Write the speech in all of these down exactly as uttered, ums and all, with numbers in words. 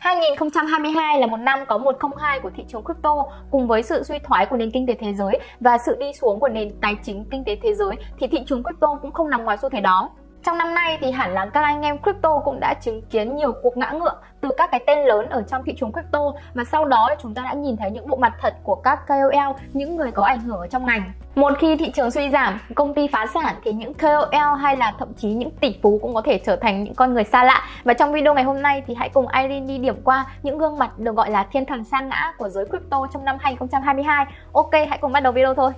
hai nghìn không trăm hai mươi hai là một năm có một không hai của thị trường crypto, cùng với sự suy thoái của nền kinh tế thế giới và sự đi xuống của nền tài chính kinh tế thế giới thì thị trường crypto cũng không nằm ngoài xu thế đó. Trong năm nay thì hẳn là các anh em crypto cũng đã chứng kiến nhiều cuộc ngã ngựa từ các cái tên lớn ở trong thị trường crypto, và sau đó chúng ta đã nhìn thấy những bộ mặt thật của các ca o lờ, những người có ảnh hưởng ở trong ngành. Một khi thị trường suy giảm, công ty phá sản thì những ca o lờ hay là thậm chí những tỷ phú cũng có thể trở thành những con người xa lạ. Và trong video ngày hôm nay thì hãy cùng Irene đi điểm qua những gương mặt được gọi là thiên thần sa ngã của giới crypto trong năm hai nghìn không trăm hai mươi hai. Ok, hãy cùng bắt đầu video thôi.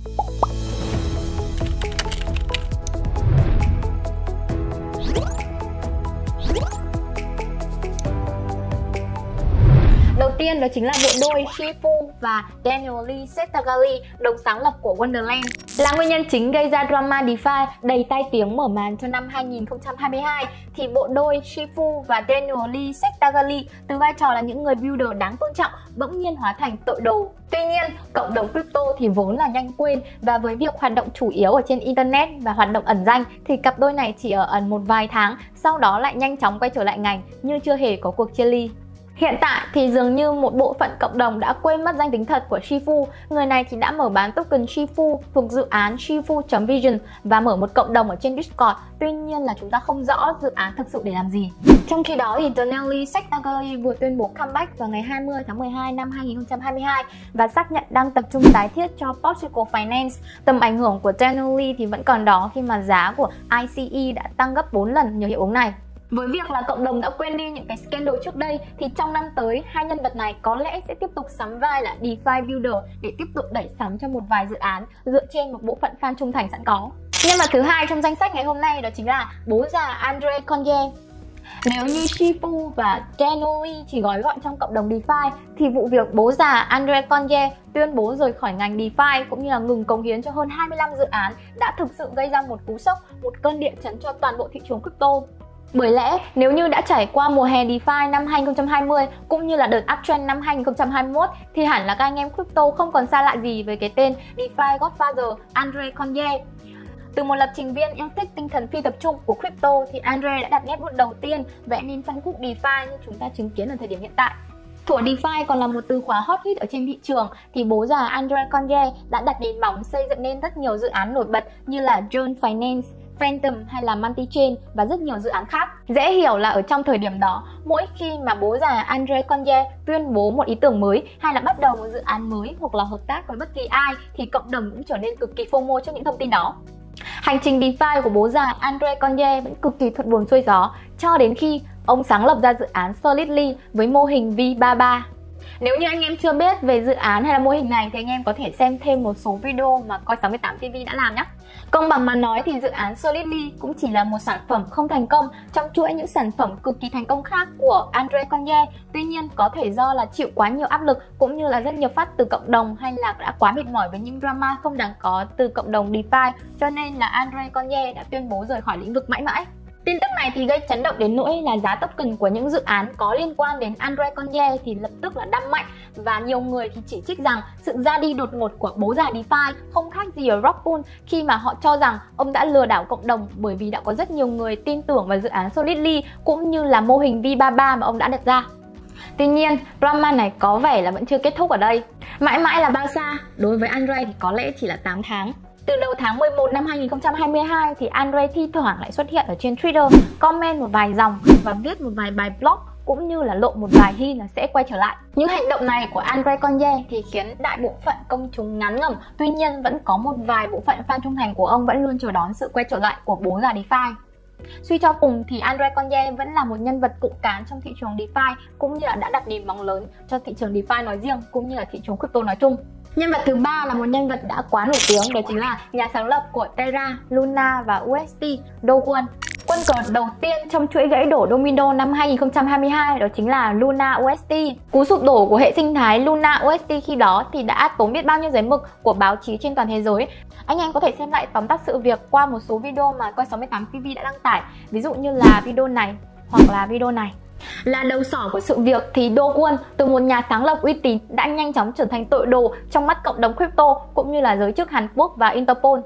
Đầu tiên đó chính là bộ đôi Shifu và Daniel Lee Setagali, đồng sáng lập của Wonderland, là nguyên nhân chính gây ra drama DeFi đầy tai tiếng mở màn cho năm hai nghìn không trăm hai mươi hai. Thì bộ đôi Shifu và Daniel Lee Setagali từ vai trò là những người builder đáng tôn trọng bỗng nhiên hóa thành tội đồ. Tuy nhiên, cộng đồng crypto thì vốn là nhanh quên, và với việc hoạt động chủ yếu ở trên internet và hoạt động ẩn danh thì cặp đôi này chỉ ở ẩn một vài tháng, sau đó lại nhanh chóng quay trở lại ngành như chưa hề có cuộc chia ly. Hiện tại thì dường như một bộ phận cộng đồng đã quên mất danh tính thật của Shifu. Người này thì đã mở bán token Shifu thuộc dự án Shifu.vision và mở một cộng đồng ở trên Discord. Tuy nhiên là chúng ta không rõ dự án thực sự để làm gì. Trong khi đó thì Daniel Lee Setagali vừa tuyên bố comeback vào ngày hai mươi tháng mười hai năm hai nghìn không trăm hai mươi hai và xác nhận đang tập trung tái thiết cho Portugal Finance. Tầm ảnh hưởng của Daniel Lee thì vẫn còn đó khi mà giá của i xê e đã tăng gấp bốn lần nhờ hiệu ứng này. Với việc là cộng đồng đã quên đi những cái scandal trước đây thì trong năm tới hai nhân vật này có lẽ sẽ tiếp tục sắm vai là DeFi builder để tiếp tục đẩy sắm cho một vài dự án dựa trên một bộ phận fan trung thành sẵn có. Nhân vật thứ hai trong danh sách ngày hôm nay đó chính là bố già Andre Cronje. Nếu như Shifu và Daniel Lee chỉ gói gọn trong cộng đồng DeFi thì vụ việc bố già Andre Cronje tuyên bố rời khỏi ngành DeFi cũng như là ngừng cống hiến cho hơn hai mươi lăm dự án đã thực sự gây ra một cú sốc, một cơn địa chấn cho toàn bộ thị trường crypto. Bởi lẽ nếu như đã trải qua mùa hè DeFi năm hai nghìn không trăm hai mươi cũng như là đợt uptrend năm hai nghìn không trăm hai mươi mốt thì hẳn là các anh em crypto không còn xa lạ gì với cái tên DeFi Godfather Andre Cronje. Từ một lập trình viên yêu thích tinh thần phi tập trung của crypto thì Andre đã đặt nét bút đầu tiên vẽ nên phân khúc DeFi như chúng ta chứng kiến ở thời điểm hiện tại. Thuở DeFi còn là một từ khóa hot hit ở trên thị trường thì bố già Andre Cronje đã đặt nền móng xây dựng nên rất nhiều dự án nổi bật như là Jones Finance, Phantom hay là Multichain và rất nhiều dự án khác. Dễ hiểu là ở trong thời điểm đó, mỗi khi mà bố già Andre Cronje tuyên bố một ý tưởng mới hay là bắt đầu một dự án mới hoặc là hợp tác với bất kỳ ai thì cộng đồng cũng trở nên cực kỳ FOMO trước những thông tin đó. Hành trình DeFi của bố già Andre Cronje vẫn cực kỳ thuận buồm xuôi gió cho đến khi ông sáng lập ra dự án Solidly với mô hình V ba mươi ba. Nếu như anh em chưa biết về dự án hay là mô hình này thì anh em có thể xem thêm một số video mà Coi sáu mươi tám ti vi đã làm nhé. Công bằng mà nói thì dự án Solidly cũng chỉ là một sản phẩm không thành công trong chuỗi những sản phẩm cực kỳ thành công khác của Andre Cronje. Tuy nhiên có thể do là chịu quá nhiều áp lực cũng như là rất nhiều phát từ cộng đồng hay là đã quá mệt mỏi với những drama không đáng có từ cộng đồng DeFi, cho nên là Andre Cronje đã tuyên bố rời khỏi lĩnh vực mãi mãi. Tin tức này thì gây chấn động đến nỗi là giá token của những dự án có liên quan đến Andre Cronje thì lập tức là đâm mạnh, và nhiều người thì chỉ trích rằng sự ra đi đột ngột của bố già DeFi không khác gì ở Rug Pull khi mà họ cho rằng ông đã lừa đảo cộng đồng bởi vì đã có rất nhiều người tin tưởng vào dự án Solidly cũng như là mô hình V ba mươi ba mà ông đã đặt ra. Tuy nhiên, drama này có vẻ là vẫn chưa kết thúc ở đây. Mãi mãi là bao xa? Đối với Andre thì có lẽ chỉ là tám tháng. Từ đầu tháng mười một năm hai nghìn không trăm hai mươi hai thì Andre thi thoảng lại xuất hiện ở trên Twitter, comment một vài dòng và viết một vài bài blog cũng như là lộ một vài hint là sẽ quay trở lại. Những hành động này của Andre Cronje thì khiến đại bộ phận công chúng ngán ngẩm, tuy nhiên vẫn có một vài bộ phận fan trung thành của ông vẫn luôn chờ đón sự quay trở lại của bố già DeFi. Suy cho cùng thì Andre Cronje vẫn là một nhân vật cụm cán trong thị trường DeFi cũng như là đã đặt nền móng lớn cho thị trường DeFi nói riêng cũng như là thị trường crypto nói chung. Nhân vật thứ ba là một nhân vật đã quá nổi tiếng, đó chính là nhà sáng lập của Terra, Luna và u ét tê, Do Kwon. Quân cờ đầu tiên trong chuỗi gãy đổ domino năm hai nghìn không trăm hai mươi hai đó chính là Luna u ét tê. Cú sụp đổ của hệ sinh thái Luna u ét tê khi đó thì đã tốn biết bao nhiêu giấy mực của báo chí trên toàn thế giới. Anh em có thể xem lại tóm tắt sự việc qua một số video mà Coi sáu mươi tám ti vi đã đăng tải, ví dụ như là video này hoặc là video này. Là đầu sỏ của sự việc thì Do Kwon, từ một nhà sáng lập uy tín, đã nhanh chóng trở thành tội đồ trong mắt cộng đồng crypto cũng như là giới chức Hàn Quốc và Interpol.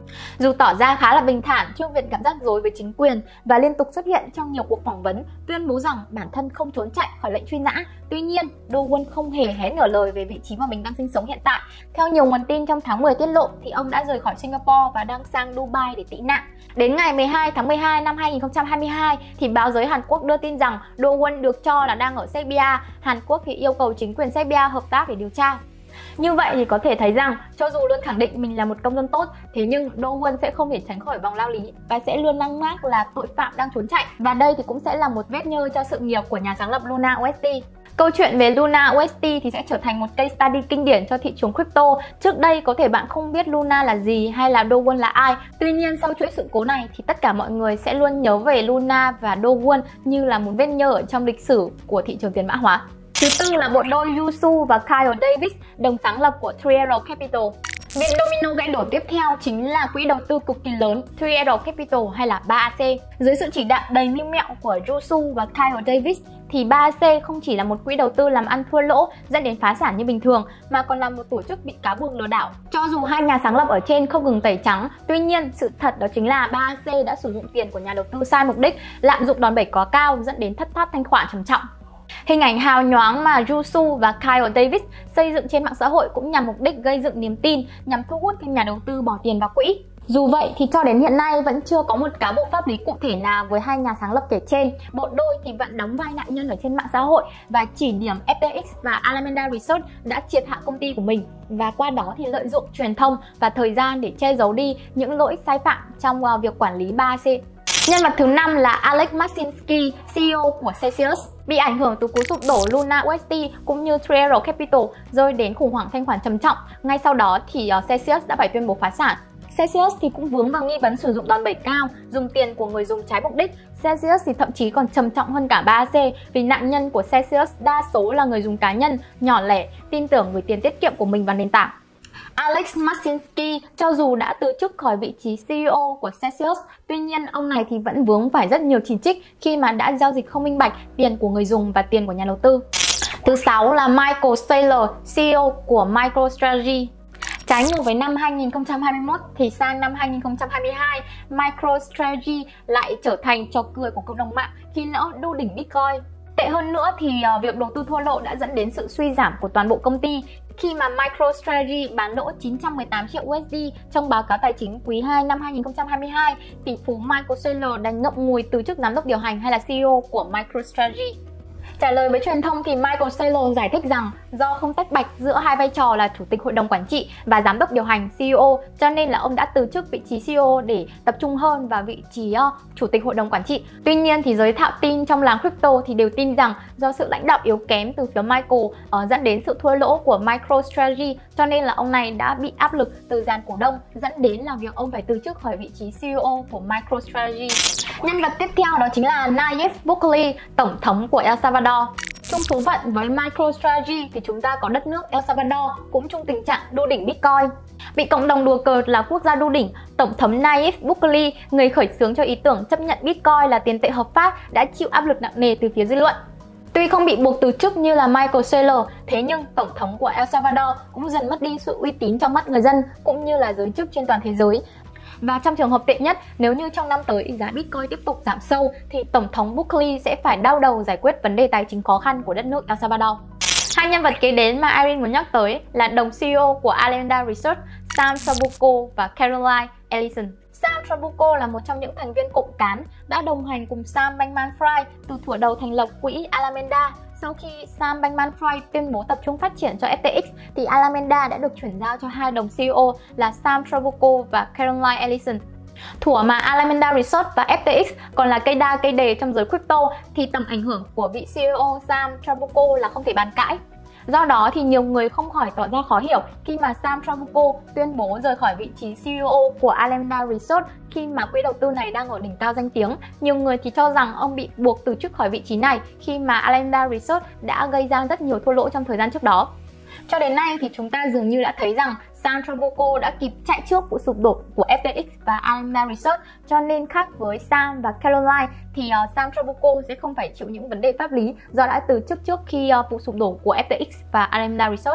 Dù tỏ ra khá là bình thản, Trương Việt cảm giác dối với chính quyền và liên tục xuất hiện trong nhiều cuộc phỏng vấn, tuyên bố rằng bản thân không trốn chạy khỏi lệnh truy nã. Tuy nhiên, Do Won không hề hé nửa lời về vị trí mà mình đang sinh sống hiện tại. Theo nhiều nguồn tin trong tháng mười tiết lộ, thì ông đã rời khỏi Singapore và đang sang Dubai để tị nạn. Đến ngày mười hai tháng mười hai năm hai nghìn không trăm hai mươi hai, thì báo giới Hàn Quốc đưa tin rằng Do Won được cho là đang ở Serbia. Hàn Quốc thì yêu cầu chính quyền Serbia hợp tác để điều tra. Như vậy thì có thể thấy rằng cho dù luôn khẳng định mình là một công dân tốt, thế nhưng Do Won sẽ không thể tránh khỏi vòng lao lý và sẽ luôn mang mác là tội phạm đang trốn chạy. Và đây thì cũng sẽ là một vết nhơ cho sự nghiệp của nhà sáng lập Luna u ét đê. Câu chuyện về Luna u ét đê thì sẽ trở thành một case study kinh điển cho thị trường crypto. Trước đây có thể bạn không biết Luna là gì hay là Do Won là ai. Tuy nhiên sau chuỗi sự cố này thì tất cả mọi người sẽ luôn nhớ về Luna và Do Won như là một vết nhơ ở trong lịch sử của thị trường tiền mã hóa. Thứ tư là bộ đôi Yusu và Kyle Davis, đồng sáng lập của three arrow Capital. Viên domino gãy đổ tiếp theo chính là quỹ đầu tư cực kỳ lớn three arrow Capital hay là ba a xê. Dưới sự chỉ đạo đầy mưu mẹo của Yusu và Kyle Davis thì ba a xê không chỉ là một quỹ đầu tư làm ăn thua lỗ dẫn đến phá sản như bình thường, mà còn là một tổ chức bị cáo buộc lừa đảo. Cho dù hai nhà sáng lập ở trên không ngừng tẩy trắng, tuy nhiên sự thật đó chính là ba a xê đã sử dụng tiền của nhà đầu tư sai mục đích, lạm dụng đòn bẩy quá cao dẫn đến thất thoát thanh khoản trầm trọng. Hình ảnh hào nhoáng mà Yusu và Kyle Davis xây dựng trên mạng xã hội cũng nhằm mục đích gây dựng niềm tin, nhằm thu hút thêm nhà đầu tư bỏ tiền vào quỹ. Dù vậy thì cho đến hiện nay vẫn chưa có một cáo buộc pháp lý cụ thể nào với hai nhà sáng lập kể trên. Bộ đôi thì vẫn đóng vai nạn nhân ở trên mạng xã hội và chỉ điểm ép tê ích và Alameda Research đã triệt hạ công ty của mình, và qua đó thì lợi dụng truyền thông và thời gian để che giấu đi những lỗi sai phạm trong việc quản lý ba a xê. Nhân vật thứ năm là Alex Mashinsky, xê e ô của Celsius. Bị ảnh hưởng từ cú sụp đổ Luna u ét đê cũng như three arrow Capital rơi đến khủng hoảng thanh khoản trầm trọng, ngay sau đó thì Celsius đã phải tuyên bố phá sản. Celsius thì cũng vướng vào nghi vấn sử dụng đòn bẩy cao, dùng tiền của người dùng trái mục đích. Celsius thì thậm chí còn trầm trọng hơn cả ba a xê vì nạn nhân của Celsius đa số là người dùng cá nhân, nhỏ lẻ, tin tưởng gửi tiền tiết kiệm của mình vào nền tảng. Alex Mashinsky cho dù đã từ chức khỏi vị trí xê e ô của Celsius, tuy nhiên ông này thì vẫn vướng phải rất nhiều chỉ trích khi mà đã giao dịch không minh bạch tiền của người dùng và tiền của nhà đầu tư. Thứ sáu là Michael Saylor, xê e ô của MicroStrategy. Trái ngược với năm hai nghìn không trăm hai mươi mốt thì sang năm hai nghìn không trăm hai mươi hai, MicroStrategy lại trở thành trò cười của cộng đồng mạng khi lỡ đu đỉnh Bitcoin. Tệ hơn nữa thì uh, việc đầu tư thua lỗ đã dẫn đến sự suy giảm của toàn bộ công ty khi mà MicroStrategy bán lỗ chín trăm mười tám triệu u ét đê trong báo cáo tài chính quý hai năm hai nghìn không trăm hai mươi hai. Tỷ phú Michael Saylor đành ngậm ngùi từ chức giám đốc điều hành hay là xê e ô của MicroStrategy. Trả lời với truyền thông thì Michael Saylor giải thích rằng do không tách bạch giữa hai vai trò là chủ tịch hội đồng quản trị và giám đốc điều hành xê e ô, cho nên là ông đã từ chức vị trí xê e ô để tập trung hơn vào vị trí uh, chủ tịch hội đồng quản trị. Tuy nhiên thì giới thạo tin trong làng crypto thì đều tin rằng do sự lãnh đạo yếu kém từ phía Michael uh, dẫn đến sự thua lỗ của MicroStrategy, cho nên là ông này đã bị áp lực từ dàn cổ đông, dẫn đến là việc ông phải từ chức khỏi vị trí xê e ô của MicroStrategy. Nhân vật tiếp theo đó chính là Nayib Bukele, tổng thống của El Salvador. Chung số phận với MicroStrategy thì chúng ta có đất nước El Salvador cũng chung tình trạng đu đỉnh Bitcoin. Bị cộng đồng đùa cợt là quốc gia đu đỉnh, tổng thống Nayib Bukele, người khởi xướng cho ý tưởng chấp nhận Bitcoin là tiền tệ hợp pháp, đã chịu áp lực nặng nề từ phía dư luận. Tuy không bị buộc từ chức như là Michael Saylor, thế nhưng tổng thống của El Salvador cũng dần mất đi sự uy tín trong mắt người dân cũng như là giới chức trên toàn thế giới. Và trong trường hợp tệ nhất, nếu như trong năm tới giá Bitcoin tiếp tục giảm sâu thì Tổng thống Bukele sẽ phải đau đầu giải quyết vấn đề tài chính khó khăn của đất nước El Salvador. Hai nhân vật kế đến mà Irene muốn nhắc tới là đồng xê e ô của Alameda Research, Sam Trabucco và Caroline Ellison. Sam Trabucco là một trong những thành viên cộng cán đã đồng hành cùng Sam Bankman-Fried từ thuở đầu thành lập quỹ Alameda. Sau khi Sam Bankman-Fried tuyên bố tập trung phát triển cho ép tê ích thì Alameda đã được chuyển giao cho hai đồng xê e ô là Sam Trabucco và Caroline Ellison. Thuở mà Alameda Research và ép tê ích còn là cây đa cây đề trong giới crypto thì tầm ảnh hưởng của vị xê e ô Sam Trabucco là không thể bàn cãi. Do đó thì nhiều người không khỏi tỏ ra khó hiểu khi mà Sam Trabucco tuyên bố rời khỏi vị trí xê e ô của Alameda Research khi mà quỹ đầu tư này đang ở đỉnh cao danh tiếng. Nhiều người thì cho rằng ông bị buộc từ chức khỏi vị trí này khi mà Alameda Research đã gây ra rất nhiều thua lỗ trong thời gian trước đó. Cho đến nay thì chúng ta dường như đã thấy rằng Sam Trabucco đã kịp chạy trước vụ sụp đổ của ép tê ích và Alameda Research, cho nên khác với Sam và Caroline thì uh, Sam Trabucco sẽ không phải chịu những vấn đề pháp lý do đã từ chức trước khi uh, vụ sụp đổ của ép tê ích và Alameda Research.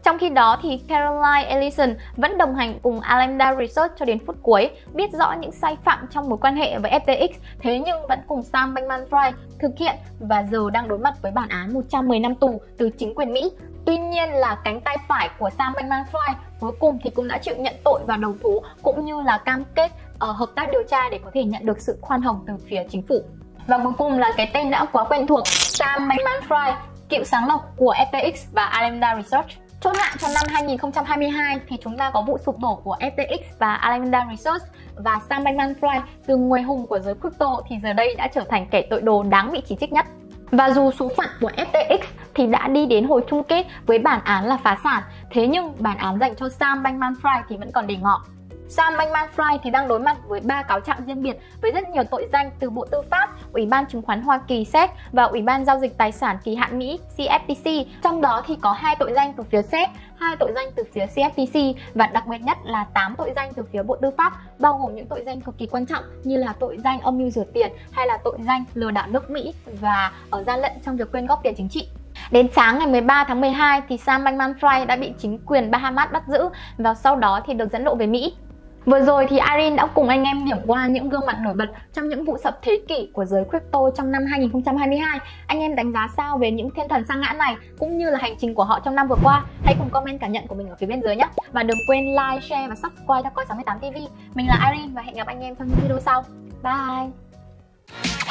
Trong khi đó thì Caroline Ellison vẫn đồng hành cùng Alameda Research cho đến phút cuối, biết rõ những sai phạm trong mối quan hệ với ép tê ích, thế nhưng vẫn cùng Sam Bankman-Fried thực hiện và giờ đang đối mặt với bản án một trăm mười năm tù từ chính quyền Mỹ. Tuy nhiên là cánh tay phải của Sam Bankman-Fried cuối cùng thì cũng đã chịu nhận tội và đầu thú, cũng như là cam kết ở hợp tác điều tra để có thể nhận được sự khoan hồng từ phía chính phủ. Và cuối cùng là cái tên đã quá quen thuộc, Sam Bankman-Fried, cựu sáng lập của ép tê ích và Alameda Research. Chốt hạn cho năm hai nghìn không trăm hai mươi hai thì chúng ta có vụ sụp đổ của ép tê ích và Alameda Research, và Sam Bankman-Fried từ người hùng của giới crypto thì giờ đây đã trở thành kẻ tội đồ đáng bị chỉ trích nhất. Và dù số phận của ép tê ích thì đã đi đến hồi chung kết với bản án là phá sản, thế nhưng bản án dành cho Sam Bankman-Fried thì vẫn còn để ngỏ. Sam Bankman-Fried thì đang đối mặt với ba cáo trạng riêng biệt với rất nhiều tội danh từ Bộ Tư pháp, Ủy ban Chứng khoán Hoa Kỳ S E C và Ủy ban Giao dịch Tài sản Kỳ hạn Mỹ C F T C. Trong đó thì có hai tội danh từ phía S E C, hai tội danh từ phía C F T C và đặc biệt nhất là tám tội danh từ phía Bộ Tư pháp, bao gồm những tội danh cực kỳ quan trọng như là tội danh âm mưu rửa tiền hay là tội danh lừa đảo nước Mỹ và ở gian lận trong việc quyên góp tiền chính trị. Đến sáng ngày mười ba tháng mười hai thì Sam Bankman-Fried đã bị chính quyền Bahamas bắt giữ và sau đó thì được dẫn độ về Mỹ. Vừa rồi thì Irene đã cùng anh em điểm qua những gương mặt nổi bật trong những vụ sập thế kỷ của giới crypto trong năm hai nghìn không trăm hai mươi hai. Anh em đánh giá sao về những thiên thần sa ngã này cũng như là hành trình của họ trong năm vừa qua? Hãy cùng comment cảm nhận của mình ở phía bên dưới nhé. Và đừng quên like, share và subscribe cho Coi sáu mươi tám ti vi. Mình là Irene và hẹn gặp anh em trong những video sau. Bye!